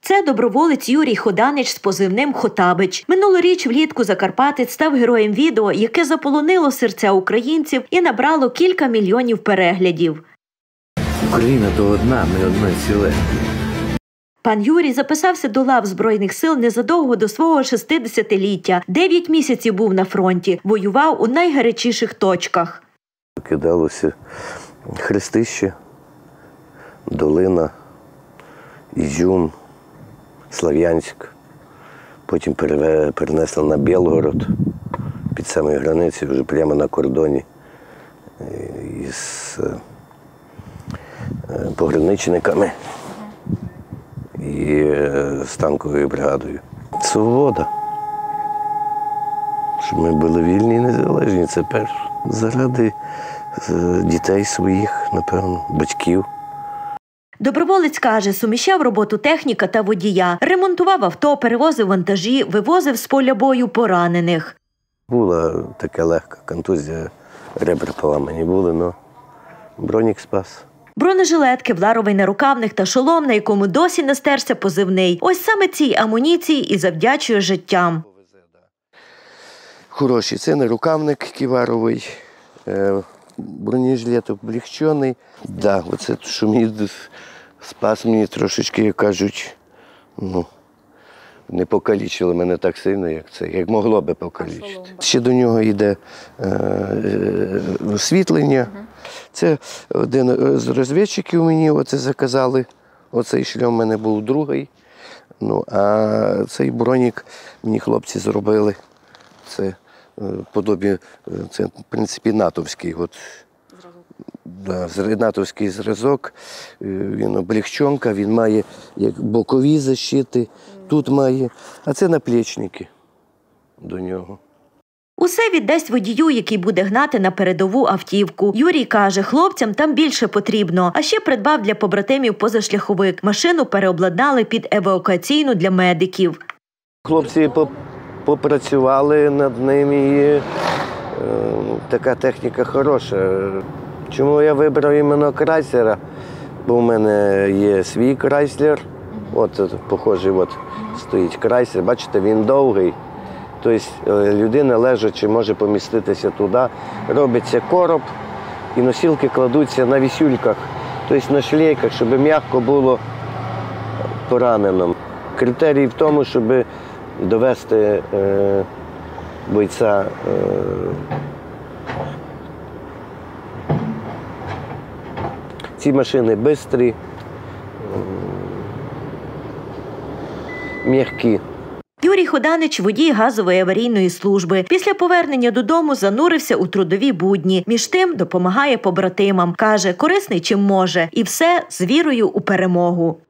Це доброволець Юрій Ходанич з позивним «Хотабич». Минулоріч влітку закарпатець став героєм відео, яке заполонило серця українців і набрало кілька мільйонів переглядів. Україна – то одна, ми одне ціле. Пан Юрій записався до лав Збройних сил незадовго до свого 60-ліття. 9 місяців був на фронті, воював у найгарячіших точках. Кидалося Хрестище, Долина, Ізюм, Слов'янськ. Потім перенесли на Білгород, під самою границею, вже прямо на кордоні із пограничниками і з танковою бригадою. Свобода. Щоб ми були вільні і незалежні, це перше. Заради дітей своїх, напевно, батьків. Доброволець каже, суміщав роботу техніка та водія, ремонтував авто, перевозив вантажі, вивозив з поля бою поранених. Була така легка контузія, ребра поламані були, але бронік спас. Бронежилет, кевларовий нарукавник та шолом, на якому досі не стерся позивний. Ось саме цій амуніції і завдячує життям. Хороший, це нарукавник кевларовий, бронежилет облегчений. Да, оце, що мені спас, мені трошечки, як кажуть, не покалічило мене так сильно, як це, як могло би покалічити. Ще до нього йде освітлення. Це один з розвідчиків мені оце заказали. Оцей шлем у мене був другий. Ну, а цей бронік мені хлопці зробили. Це подобі, це, в принципі, натовський. От, да, натовський зразок, він облегченка, він має як бокові защити, тут має, а це наплічники до нього. Усе віддасть водію, який буде гнати на передову автівку. Юрій каже, хлопцям там більше потрібно, а ще придбав для побратимів позашляховик. Машину переобладнали під евакуаційну для медиків. Хлопці попрацювали над ним і така техніка хороша. Чому я вибрав іменно Крайслера? Бо в мене є свій Крайслер. От, похожий, от стоїть Крайслер. Бачите, він довгий. Тобто людина лежачи може поміститися туди. Робиться короб і носілки кладуться на вісюльках, тобто на шлейках, щоб м'яко було пораненим. Критерій в тому, щоб довести бойця ці машини швидкі, м'які. Юрій Ходанич – водій газової аварійної служби. Після повернення додому занурився у трудові будні. Між тим допомагає побратимам. Каже, корисний чим може. І все з вірою у перемогу.